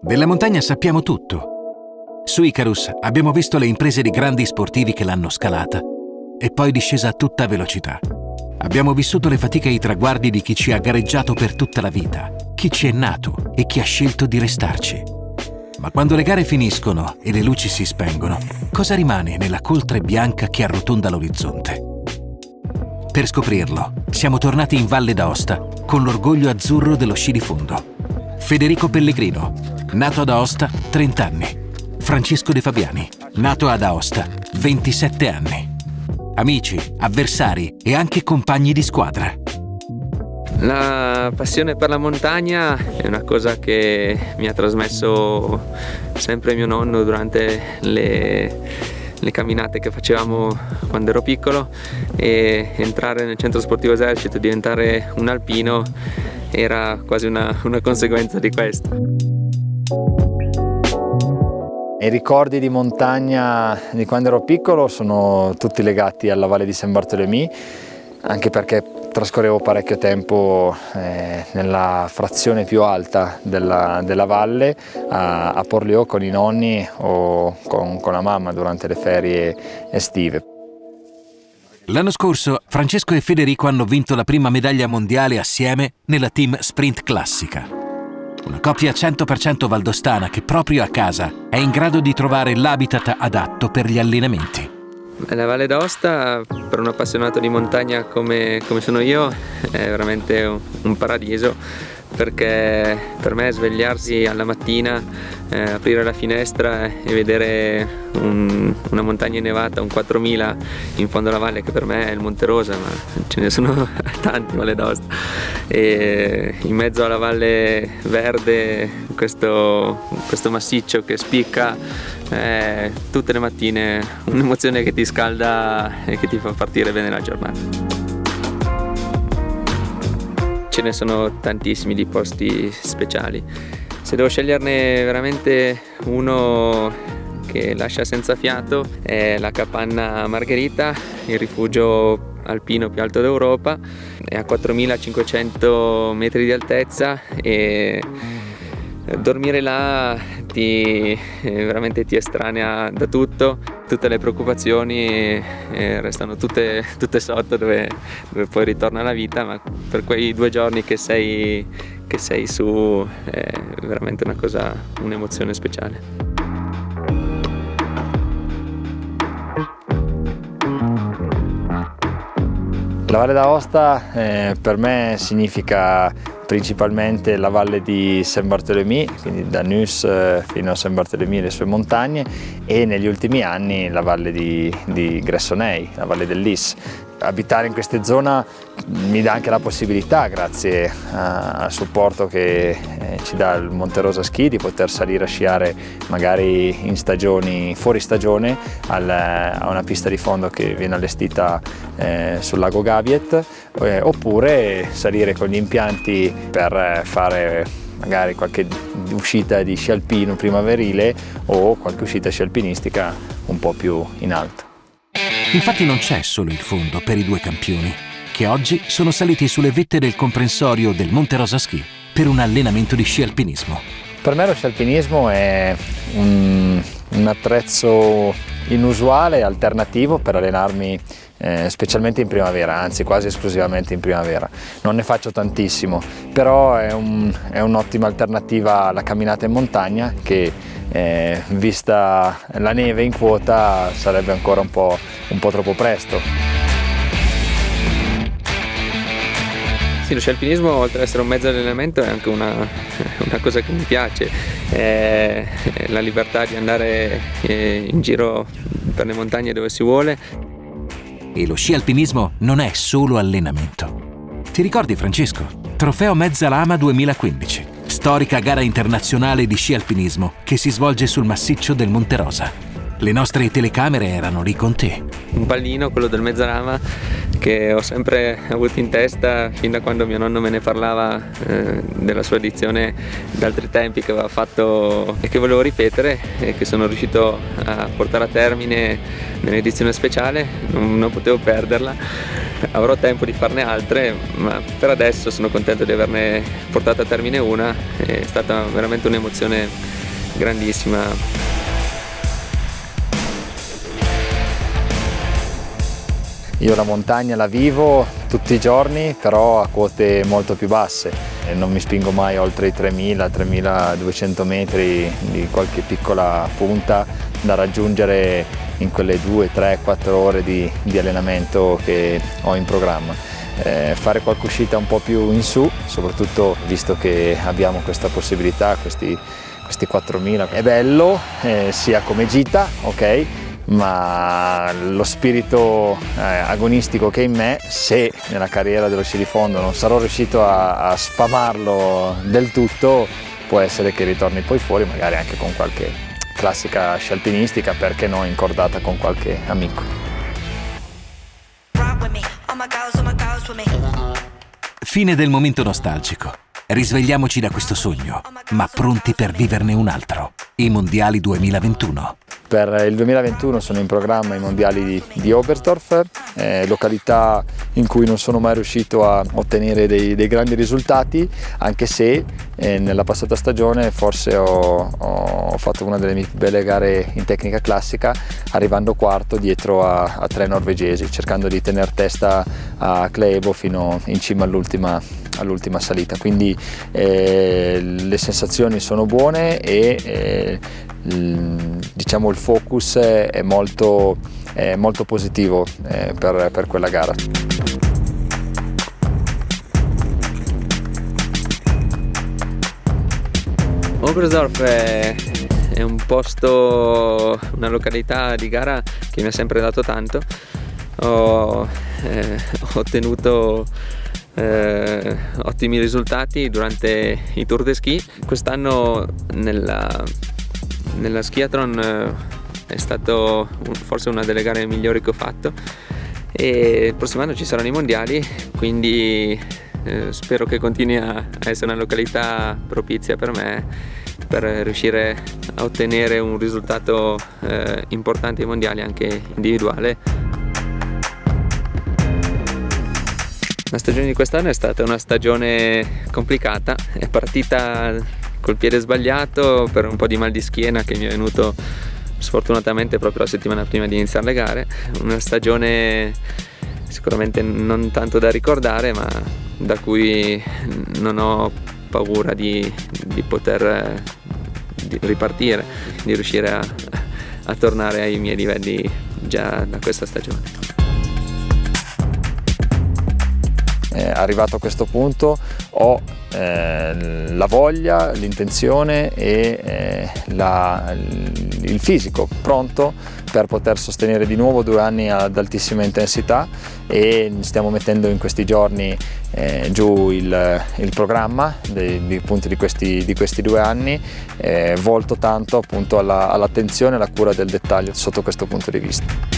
Della montagna sappiamo tutto. Su Icarus abbiamo visto le imprese di grandi sportivi che l'hanno scalata e poi discesa a tutta velocità. Abbiamo vissuto le fatiche e i traguardi di chi ci ha gareggiato per tutta la vita, chi ci è nato e chi ha scelto di restarci. Ma quando le gare finiscono e le luci si spengono, cosa rimane nella coltre bianca che arrotonda l'orizzonte? Per scoprirlo, siamo tornati in Valle d'Aosta con l'orgoglio azzurro dello sci di fondo. Federico Pellegrino, nato ad Aosta, 30 anni. Francesco De Fabiani, nato ad Aosta, 27 anni. Amici, avversari e anche compagni di squadra. La passione per la montagna è una cosa che mi ha trasmesso sempre mio nonno durante le camminate che facevamo quando ero piccolo, e entrare nel centro sportivo esercito e diventare un alpino era quasi una conseguenza di questo. I ricordi di montagna di quando ero piccolo sono tutti legati alla Valle di Saint Barthélemy, anche perché trascorrevo parecchio tempo nella frazione più alta della valle, a Porlieu con i nonni o con la mamma durante le ferie estive. L'anno scorso Francesco e Federico hanno vinto la prima medaglia mondiale assieme nella team sprint classica. Una coppia 100% valdostana che proprio a casa è in grado di trovare l'habitat adatto per gli allenamenti. La Valle d'Aosta, per un appassionato di montagna come sono io, è veramente un paradiso, perché per me svegliarsi alla mattina, aprire la finestra e vedere una montagna innevata, un 4000 in fondo alla valle, che per me è il Monte Rosa, ma ce ne sono tanti Valle d'Aosta, e in mezzo alla valle verde questo massiccio che spicca, tutte le mattine un'emozione che ti scalda e che ti fa partire bene la giornata. Ce ne sono tantissimi di posti speciali. Se devo sceglierne veramente uno che lascia senza fiato, è la Capanna Margherita, il rifugio alpino più alto d'Europa. È a 4500 metri di altezza e dormire là veramente ti estranea da tutto, tutte le preoccupazioni restano tutte sotto, dove poi ritorna la vita, ma per quei 2 giorni che sei su è veramente un'emozione speciale. La Valle d'Aosta per me significa principalmente la valle di Saint Barthélemy, quindi da Nus fino a Saint Barthélemy e le sue montagne, e negli ultimi anni la valle di Gressoney, la valle del Lys. Abitare in queste zone mi dà anche la possibilità, grazie al supporto che ci dà il Monte Rosa Ski, di poter salire a sciare magari in stagioni fuori stagione a una pista di fondo che viene allestita sul lago Gaviet, oppure salire con gli impianti per fare magari qualche uscita di sci alpino primaverile o qualche uscita sci alpinistica un po' più in alto. Infatti non c'è solo il fondo per i 2 campioni, che oggi sono saliti sulle vette del comprensorio del Monte Rosa Ski per un allenamento di sci alpinismo. Per me lo sci alpinismo è un attrezzo inusuale, alternativo per allenarmi specialmente in primavera, anzi quasi esclusivamente in primavera. Non ne faccio tantissimo, però è un'ottima alternativa alla camminata in montagna che vista la neve in quota sarebbe ancora un po' troppo presto. Sì, lo sci alpinismo, oltre ad essere un mezzo di allenamento, è anche una cosa che mi piace, la libertà di andare in giro per le montagne dove si vuole. E lo sci alpinismo non è solo allenamento. Ti ricordi, Francesco? Trofeo Mezza Lama 2015, storica gara internazionale di sci alpinismo che si svolge sul massiccio del Monte Rosa. Le nostre telecamere erano lì con te. Un pallino, quello del Mezzalama, che ho sempre avuto in testa fin da quando mio nonno me ne parlava della sua edizione d'altri tempi che aveva fatto e che volevo ripetere, e che sono riuscito a portare a termine nell'edizione speciale. Non potevo perderla. avrò tempo di farne altre, ma per adesso sono contento di averne portato a termine una. È stata veramente un'emozione grandissima. Io la montagna la vivo tutti i giorni, però a quote molto più basse. Non mi spingo mai oltre i 3.000-3.200 metri di qualche piccola punta da raggiungere in quelle 2, 3, 4 ore di allenamento che ho in programma. Fare qualche uscita un po' più in su, soprattutto visto che abbiamo questa possibilità, questi 4.000, è bello, sia come gita, ok? Ma lo spirito agonistico che è in me, se nella carriera dello sci di fondo non sarò riuscito a sfamarlo del tutto, può essere che ritorni poi fuori magari anche con qualche classica sci alpinistica, perché no, incordata con qualche amico. Fine del momento nostalgico. Risvegliamoci da questo sogno, ma pronti per viverne un altro, i Mondiali 2021. Per il 2021 sono in programma i mondiali di Oberstdorf, località in cui non sono mai riuscito a ottenere dei grandi risultati, anche se nella passata stagione forse ho fatto una delle mie più belle gare in tecnica classica, arrivando quarto dietro a 3 norvegesi, cercando di tenere testa a Klæbo fino in cima all'ultima salita. Quindi le sensazioni sono buone e diciamo il focus è molto positivo per quella gara. Oberstdorf è un posto, una località di gara che mi ha sempre dato tanto. Ho ottenuto ottimi risultati durante i Tour de Ski. Quest'anno nella skiathlon è stato forse una delle gare migliori che ho fatto, e il prossimo anno ci saranno i mondiali, quindi spero che continui a essere una località propizia per me per riuscire a ottenere un risultato importante ai mondiali, anche individuale. La stagione di quest'anno è stata una stagione complicata, è partita col piede sbagliato per un po' di mal di schiena che mi è venuto sfortunatamente proprio la settimana prima di iniziare le gare. Una stagione sicuramente non tanto da ricordare, ma da cui non ho paura di poter ripartire, di riuscire a tornare ai miei livelli già da questa stagione. Arrivato a questo punto ho la voglia, l'intenzione e il fisico pronto per poter sostenere di nuovo 2 anni ad altissima intensità, e stiamo mettendo in questi giorni giù il programma di questi 2 anni, volto tanto appunto all'attenzione e alla cura del dettaglio sotto questo punto di vista.